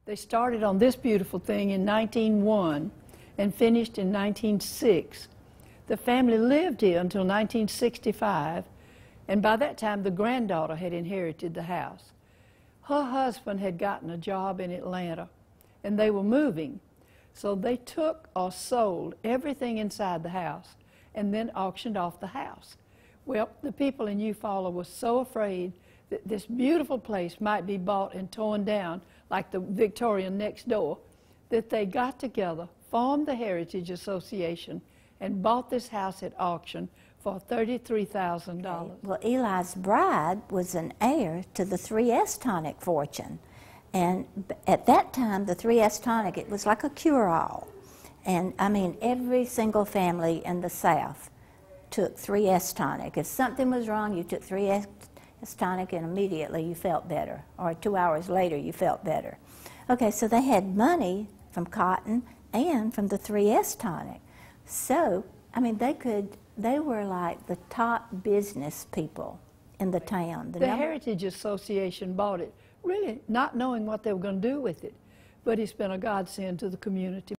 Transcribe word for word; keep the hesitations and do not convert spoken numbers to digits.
They started on this beautiful thing in nineteen oh one and finished in nineteen oh six. The family lived here until nineteen sixty-five, and by that time the granddaughter had inherited the house. Her husband had gotten a job in Atlanta, and they were moving. So they took or sold everything inside the house and then auctioned off the house. Well, the people in Eufaula were so afraid that this beautiful place might be bought and torn down like the Victorian next door, that they got together, formed the Heritage Association, and bought this house at auction for thirty-three thousand dollars. Well, Eli's bride was an heir to the three S tonic fortune. And at that time, the three S tonic, it was like a cure-all. And I mean, every single family in the South took three S tonic. If something was wrong, you took three S tonic and immediately you felt better. Or two hours later, you felt better. Okay, so they had money from cotton and from the three S tonic. So, I mean, they could, they were like the top business people in the town. The, the Heritage Association bought it, really not knowing what they were going to do with it. But it's been a godsend to the community.